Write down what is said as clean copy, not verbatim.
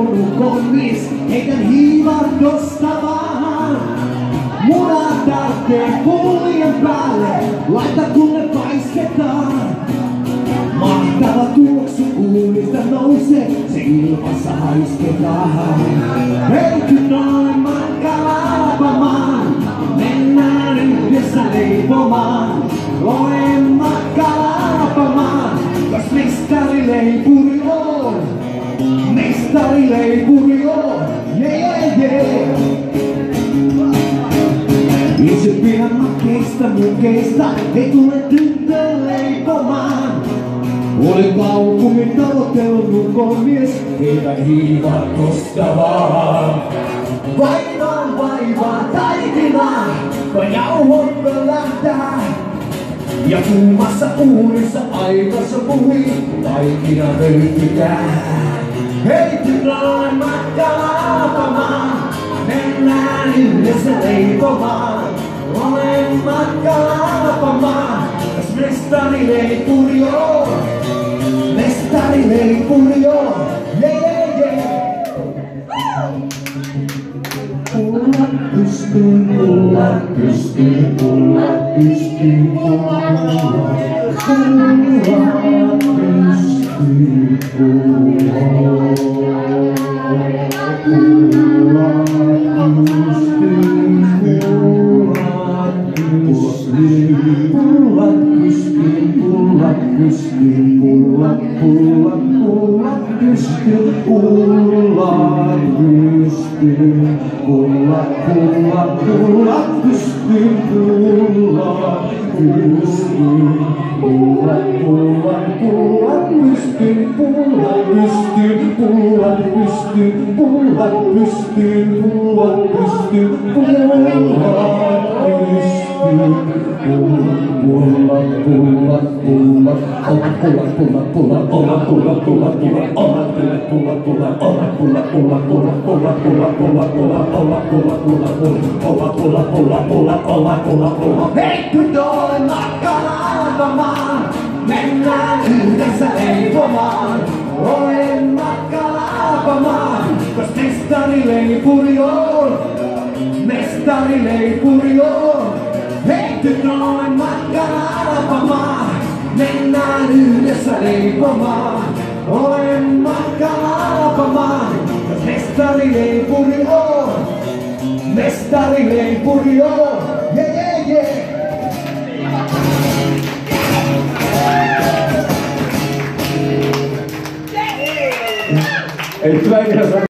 konnis, heitän hiivahdosta vaan. Munat tarvitsee puljen päälle, laita kun ne paistetaan. Mahtava tuoksu uunista nousee, se ilmassa haisketaan. Hei kun noin matka laapamaan, mennään yhdessä leipomaan. Olen matka laapamaan, kas mestarileipuri on. Mestarileipuri on, jee. Itse pidän makeista mukeista, ei tule tyttö leipomaan. Olen kaupunkin tavoitellut mies, heitä hiivahdosta vaan. Vaivaa taikinaa, vaan jauhot pölähtää. Ja kuumassa uunissa aikassa puhui, taikina pöytykää. Hei tyttöön matka laapamaan, mennään yhdessä leipomaan. Olen matka laapamaan, kas mestarileipuri on. Mestarileipuri on, jee. Pulla pystyyn, pulla pystyyn, pulla pystyyn, pulla pystyyn, Hei tyttöön matka laapamaan, mennään yhdessä leipomaan. Olen matka laapamaan, kas mestarileipuri on. Mestarileipuri on. Hei tyttöön matka laapamaan, mennään yhdessä leipomaan. Olen matka laapamaan, kas mestarileipuri on. Mestarileipuri on, jee. Ei